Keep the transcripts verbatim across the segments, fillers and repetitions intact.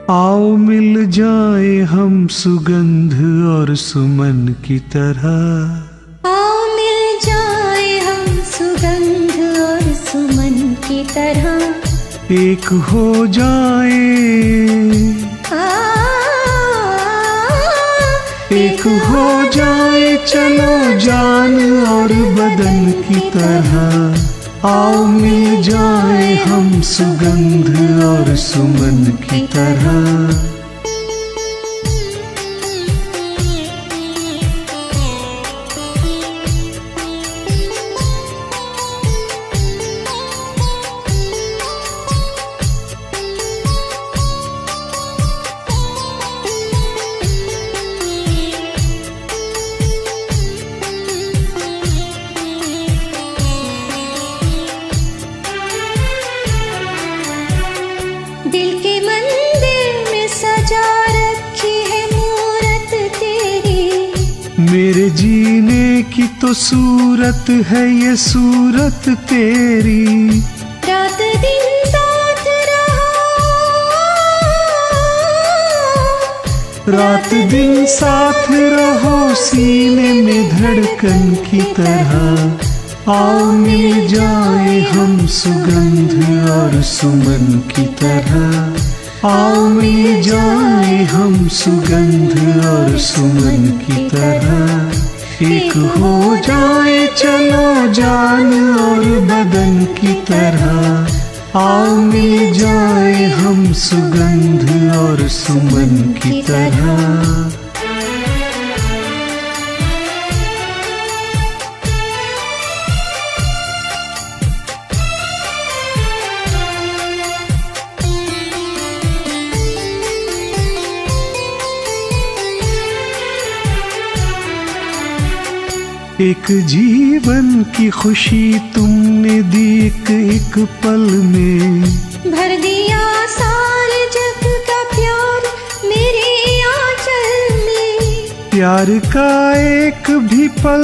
आओ मिल जाए हम सुगंध और सुमन की तरह। आओ मिल जाए हम सुगंध और सुमन की तरह। एक हो जाए, एक हो जाए चलो जान और बदन की तरह। आओ मिल जाए हम सुगंध और सुमन की तरह। दिल के मंदिर में सजा रखी है मूरत तेरी। मेरे जीने की तो सूरत है ये सूरत तेरी। रात दिन साथ रहो, रात दिन साथ रहो सीने में धड़कन की तरह। आओ मिल जाए हम सुगंध और सुमन की तरह। आओ मिल जाए हम सुगंध और सुमन की तरह। एक हो जाए चलो जान और बदन की तरह। आओ मिल जाए हम सुगंध और सुमन की तरह। एक जीवन की खुशी तुमने दी एक एक पल में। भर दिया सारे जग का प्यार मेरे आंचल में। प्यार का एक भी पल,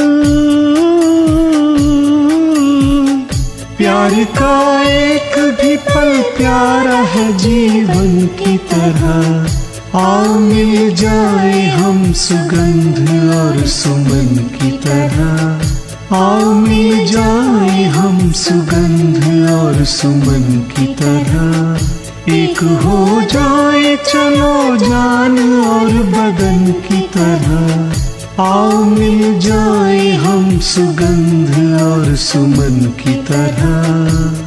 प्यार का एक भी पल प्यारा है जीवन की तरह। आओ मिल जाए हम सुगंध और सुमन की तरह। आओ मिल जाए हम सुगंध और सुमन की तरह। एक हो जाए चलो जान और बदन की तरह। आओ मिल जाए हम सुगंध और सुमन की तरह।